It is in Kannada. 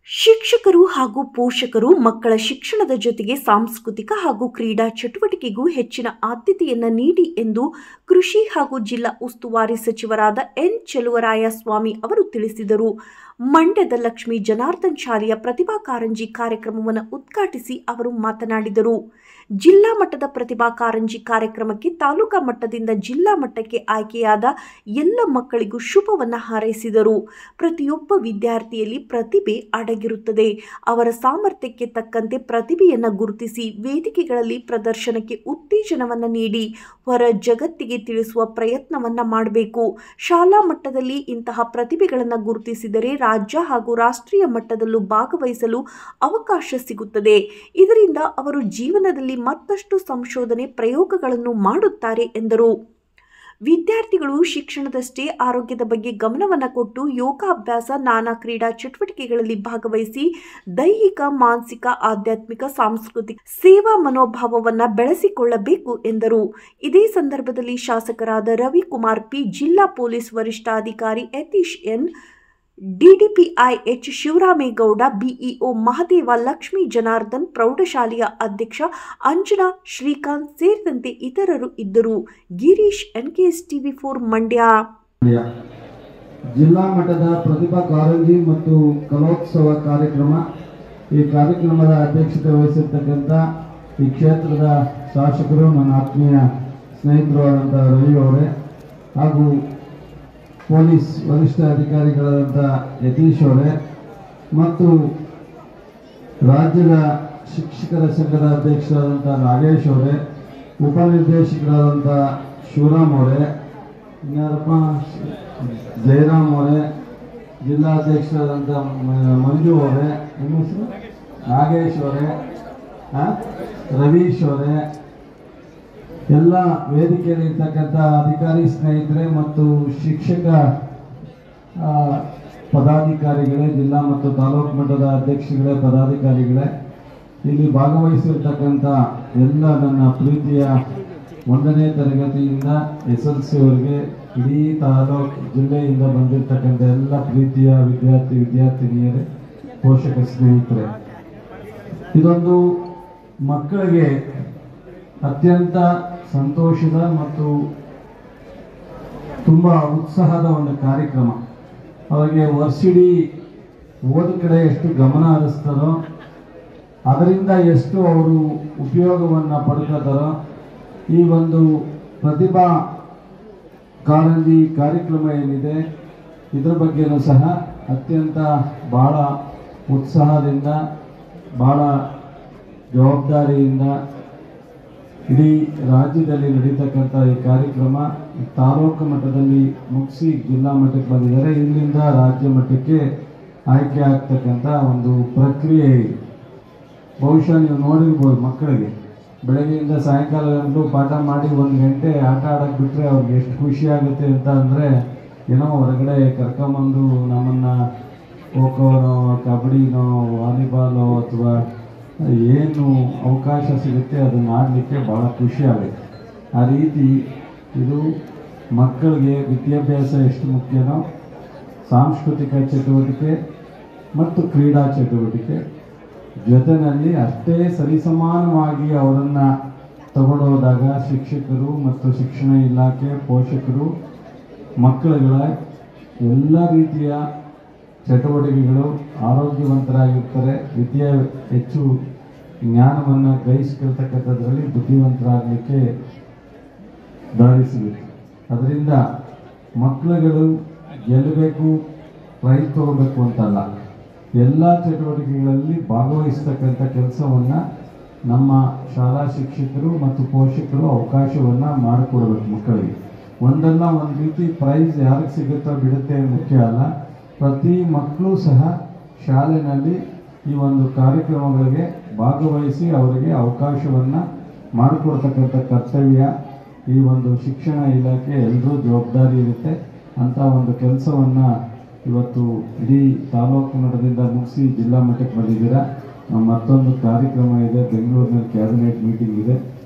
ಶಿಕ್ಷಕರು ಹಾಗೂ ಪೋಷಕರು ಮಕ್ಕಳ ಶಿಕ್ಷಣದ ಜೊತೆಗೆ ಸಾಂಸ್ಕೃತಿಕ ಹಾಗೂ ಕ್ರೀಡಾ ಚಟುವಟಿಕೆಗೂ ಹೆಚ್ಚಿನ ಆದ್ಯತೆಯನ್ನು ನೀಡಿ ಎಂದು ಕೃಷಿ ಹಾಗೂ ಜಿಲ್ಲಾ ಉಸ್ತುವಾರಿ ಸಚಿವರಾದ ಎನ್ ಚೆಲುವರಾಯಸ್ವಾಮಿ ಅವರು ತಿಳಿಸಿದರು. ಮಂಡ್ಯದ ಲಕ್ಷ್ಮೀ ಜನಾರ್ದನ್ ಶಾಲೆಯ ಪ್ರತಿಭಾ ಕಾರಂಜಿ ಕಾರ್ಯಕ್ರಮವನ್ನು ಉದ್ಘಾಟಿಸಿ ಅವರು ಮಾತನಾಡಿದರು. ಜಿಲ್ಲಾ ಮಟ್ಟದ ಪ್ರತಿಭಾ ಕಾರಂಜಿ ಕಾರ್ಯಕ್ರಮಕ್ಕೆ ತಾಲೂಕಾ ಮಟ್ಟದಿಂದ ಜಿಲ್ಲಾ ಮಟ್ಟಕ್ಕೆ ಆಯ್ಕೆಯಾದ ಎಲ್ಲ ಮಕ್ಕಳಿಗೂ ಶುಭವನ್ನು ಹಾರೈಸಿದರು. ಪ್ರತಿಯೊಬ್ಬ ವಿದ್ಯಾರ್ಥಿಯಲ್ಲಿ ಪ್ರತಿಭೆ ಅಡಗಿರುತ್ತದೆ. ಅವರ ಸಾಮರ್ಥ್ಯಕ್ಕೆ ತಕ್ಕಂತೆ ಪ್ರತಿಭೆಯನ್ನು ಗುರುತಿಸಿ ವೇದಿಕೆಗಳಲ್ಲಿ ಪ್ರದರ್ಶನಕ್ಕೆ ಉತ್ತೇಜನವನ್ನು ನೀಡಿ ಹೊರ ಜಗತ್ತಿಗೆ ತಿಳಿಸುವ ಪ್ರಯತ್ನವನ್ನ ಮಾಡಬೇಕು. ಶಾಲಾ ಮಟ್ಟದಲ್ಲಿ ಇಂತಹ ಪ್ರತಿಭೆಗಳನ್ನು ಗುರುತಿಸಿದರೆ ರಾಜ್ಯ ಹಾಗೂ ರಾಷ್ಟ್ರೀಯ ಮಟ್ಟದಲ್ಲೂ ಭಾಗವಹಿಸಲು ಅವಕಾಶ ಸಿಗುತ್ತದೆ. ಇದರಿಂದ ಅವರು ಜೀವನದಲ್ಲಿ ಮತ್ತಷ್ಟು ಸಂಶೋಧನೆ ಪ್ರಯೋಗಗಳನ್ನು ಮಾಡುತ್ತಾರೆ ಎಂದರು. ವಿದ್ಯಾರ್ಥಿಗಳು ಶಿಕ್ಷಣದಷ್ಟೇ ಆರೋಗ್ಯದ ಬಗ್ಗೆ ಗಮನವನ್ನು ಕೊಟ್ಟು ಯೋಗಾಭ್ಯಾಸ, ನಾನಾ ಕ್ರೀಡಾ ಚಟುವಟಿಕೆಗಳಲ್ಲಿ ಭಾಗವಹಿಸಿ ದೈಹಿಕ, ಮಾನಸಿಕ, ಆಧ್ಯಾತ್ಮಿಕ, ಸಾಂಸ್ಕೃತಿಕ ಸೇವಾ ಮನೋಭಾವವನ್ನು ಬೆಳೆಸಿಕೊಳ್ಳಬೇಕು ಎಂದರು. ಇದೇ ಸಂದರ್ಭದಲ್ಲಿ ಶಾಸಕರಾದ ರವಿಕುಮಾರ್ ಪಿ, ಜಿಲ್ಲಾ ಪೊಲೀಸ್ ವರಿಷ್ಠಾಧಿಕಾರಿ Yathish N, DDPI H Shivaramegowda, BEO Mahadeva, Lakshmi Janardhan, ಪ್ರೌಢಶಾಲೆಯ ಅಧ್ಯಕ್ಷ ಅಂಜನಾ, ಶ್ರೀಕಾಂತ್ ಸೇರಿದಂತೆ ಇತರರು ಇದ್ದರು. Girish, NKS TV4 Mandya. ಜಿಲ್ಲಾ ಮಟ್ಟದ ಪ್ರತಿಭಾ ಕಾರಂಜಿ ಮತ್ತು ಕಲೋತ್ಸವ ಕಾರ್ಯಕ್ರಮ. ಈ ಕಾರ್ಯಕ್ರಮದ ಅಧ್ಯಕ್ಷತೆ ವಹಿಸಿರ್ತಕ್ಕಂಥ ಈ ಕ್ಷೇತ್ರದ ಶಾಸಕರು, ನನ್ನ ಆತ್ಮೀಯ ಸ್ನೇಹಿತರು ಆದಂಥ ರವಿ ಅವರೇ, ಹಾಗೂ ಪೊಲೀಸ್ ವರಿಷ್ಠ ಅಧಿಕಾರಿಗಳಾದಂಥ ಯತೀಶ್ ಅವರೇ, ಮತ್ತು ರಾಜ್ಯದ ಶಿಕ್ಷಕರ ಸಂಘದ ಅಧ್ಯಕ್ಷರಾದಂಥ ನಾಗೇಶ್ ಅವರೇ, ಉಪನಿರ್ದೇಶಕರಾದಂಥ ಶಿವರಾಮ್ ಅವರೇ, ಇನ್ಯಾರಪ್ಪ, ಜಯರಾಮ್ ಅವರೇ, ಜಿಲ್ಲಾಧ್ಯಕ್ಷರಾದಂಥ ಮಂಜು ಅವರೇ, ನಾಗೇಶ್ ಅವರೇ, ರವೀಶ್ ಅವರೇ, ಎಲ್ಲ ವೇದಿಕೆಯಲ್ಲಿ ಇರ್ತಕ್ಕಂಥ ಅಧಿಕಾರಿ ಸ್ನೇಹಿತರೆ ಮತ್ತು ಶಿಕ್ಷಕ ಪದಾಧಿಕಾರಿಗಳೇ, ಜಿಲ್ಲಾ ಮತ್ತು ತಾಲೂಕು ಮಟ್ಟದ ಅಧ್ಯಕ್ಷಗಳೇ, ಪದಾಧಿಕಾರಿಗಳೇ, ಇಲ್ಲಿ ಭಾಗವಹಿಸಿರ್ತಕ್ಕಂಥ ಎಲ್ಲ ನನ್ನ ಪ್ರೀತಿಯ 1ನೇ ತರಗತಿಯಿಂದ SSLC ವರೆಗೆ ಇಡೀ ತಾಲೂಕು ಜಿಲ್ಲೆಯಿಂದ ಬಂದಿರತಕ್ಕಂಥ ಎಲ್ಲ ಪ್ರೀತಿಯ ವಿದ್ಯಾರ್ಥಿನಿಯರೇ, ಪೋಷಕ ಸ್ನೇಹಿತರೆ, ಇದೊಂದು ಮಕ್ಕಳಿಗೆ ಅತ್ಯಂತ ಸಂತೋಷದ ಮತ್ತು ತುಂಬ ಉತ್ಸಾಹದ ಒಂದು ಕಾರ್ಯಕ್ರಮ. ಅವರಿಗೆ ವರ್ಷಿಡೀ ಓದ ಕಡೆ ಎಷ್ಟು ಗಮನ ಹರಿಸ್ತಾರೋ, ಅದರಿಂದ ಎಷ್ಟು ಅವರು ಉಪಯೋಗವನ್ನು ಪಡ್ಕೋತಾರೋ, ಈ ಒಂದು ಪ್ರತಿಭಾ ಕಾರಂಜಿ ಕಾರ್ಯಕ್ರಮ ಏನಿದೆ ಇದರ ಬಗ್ಗೆಯೂ ಸಹ ಅತ್ಯಂತ ಭಾಳ ಉತ್ಸಾಹದಿಂದ, ಭಾಳ ಜವಾಬ್ದಾರಿಯಿಂದ ಇಡೀ ರಾಜ್ಯದಲ್ಲಿ ನಡೀತಕ್ಕಂಥ ಈ ಕಾರ್ಯಕ್ರಮ ತಾಲೂಕು ಮಟ್ಟದಲ್ಲಿ ಮುಗಿಸಿ ಜಿಲ್ಲಾ ಮಟ್ಟಕ್ಕೆ ಬಂದಿದ್ದಾರೆ. ಇಲ್ಲಿಂದ ರಾಜ್ಯ ಮಟ್ಟಕ್ಕೆ ಆಯ್ಕೆ ಆಗ್ತಕ್ಕಂಥ ಒಂದು ಪ್ರಕ್ರಿಯೆ. ಬಹುಶಃ ನೀವು ನೋಡಿರ್ಬೋದು, ಮಕ್ಕಳಿಗೆ ಬೆಳಗ್ಗೆಯಿಂದ ಸಾಯಂಕಾಲಗಂಟು ಪಾಠ ಮಾಡಿ 1 ಗಂಟೆ ಆಟ ಆಡೋಕ್ಕೆ ಬಿಟ್ಟರೆ ಅವ್ರಿಗೆ ಎಷ್ಟು ಖುಷಿ ಆಗುತ್ತೆ ಅಂತ ಅಂದರೆ, ಏನೋ ಹೊರಗಡೆ ಕರ್ಕೊಂಬಂದು ನಮ್ಮನ್ನು ಖೋಖೋನೋ, ಕಬಡ್ಡಿನೋ, ವಾಲಿಬಾಲೋ ಅಥವಾ ಏನು ಅವಕಾಶ ಸಿಗುತ್ತೆ ಅದನ್ನು ಆಡಲಿಕ್ಕೆ ಭಾಳ ಖುಷಿ ಆಗುತ್ತೆ. ಆ ರೀತಿ ಇದು ಮಕ್ಕಳಿಗೆ ವಿದ್ಯಾಭ್ಯಾಸ ಎಷ್ಟು ಮುಖ್ಯನೋ, ಸಾಂಸ್ಕೃತಿಕ ಚಟುವಟಿಕೆ ಮತ್ತು ಕ್ರೀಡಾ ಚಟುವಟಿಕೆ ಜೊತೆಯಲ್ಲಿ ಅಷ್ಟೇ ಸರಿಸಮಾನವಾಗಿ ಅವರನ್ನು ತಗೊಂಡೋದಾಗ ಶಿಕ್ಷಕರು ಮತ್ತು ಶಿಕ್ಷಣ ಇಲಾಖೆ, ಪೋಷಕರು ಮಕ್ಕಳುಗಳ ಎಲ್ಲ ರೀತಿಯ ಚಟುವಟಿಕೆಗಳು ಆರೋಗ್ಯವಂತರಾಗಿರ್ತಾರೆ. ಹೆಚ್ಚು ಜ್ಞಾನವನ್ನು ಗ್ರಹಿಸಿಕೊಳ್ತಕ್ಕಂಥದ್ರಲ್ಲಿ ಬುದ್ಧಿವಂತರಾಗಲಿಕ್ಕೆ ದಾರಿ ಸಿಗುತ್ತೆ. ಅದರಿಂದ ಮಕ್ಕಳುಗಳು ಗೆಲ್ಲಬೇಕು, ಪ್ರೈಸ್ ತಗೋಬೇಕು ಅಂತಲ್ಲ, ಎಲ್ಲ ಚಟುವಟಿಕೆಗಳಲ್ಲಿ ಭಾಗವಹಿಸ್ತಕ್ಕಂಥ ಕೆಲಸವನ್ನು ನಮ್ಮ ಶಾಲಾ ಶಿಕ್ಷಕರು ಮತ್ತು ಪೋಷಕರು ಅವಕಾಶವನ್ನು ಮಾಡಿಕೊಡ್ಬೇಕು. ಮಕ್ಕಳಿಗೆ ಒಂದಲ್ಲ ಒಂದು ರೀತಿ ಪ್ರೈಸ್ ಯಾರಿಗೆ ಸಿಗುತ್ತೋ ಬಿಡುತ್ತೆ ಮುಖ್ಯ ಅಲ್ಲ, ಪ್ರತಿ ಮಕ್ಕಳು ಸಹ ಶಾಲೆಯಲ್ಲಿ ಈ ಒಂದು ಕಾರ್ಯಕ್ರಮಗಳಿಗೆ ಭಾಗವಹಿಸಿ ಅವರಿಗೆ ಅವಕಾಶವನ್ನು ಮಾಡಿಕೊಡ್ತಕ್ಕಂಥ ಕರ್ತವ್ಯ ಈ ಒಂದು ಶಿಕ್ಷಣ ಇಲಾಖೆ ಎಲ್ಲರೂ ಜವಾಬ್ದಾರಿ ಇರುತ್ತೆ. ಅಂಥ ಒಂದು ಕೆಲಸವನ್ನು ಇವತ್ತು ಇಡೀ ತಾಲೂಕು ಮಟ್ಟದಿಂದ ಮುಗಿಸಿ ಜಿಲ್ಲಾ ಮಟ್ಟಕ್ಕೆ ಬಂದಿದ್ದೀರಾ. ಮತ್ತೊಂದು ಕಾರ್ಯಕ್ರಮ ಇದೆ, ಬೆಂಗಳೂರಿನಲ್ಲಿ ಕ್ಯಾಬಿನೆಟ್ ಮೀಟಿಂಗ್ ಇದೆ.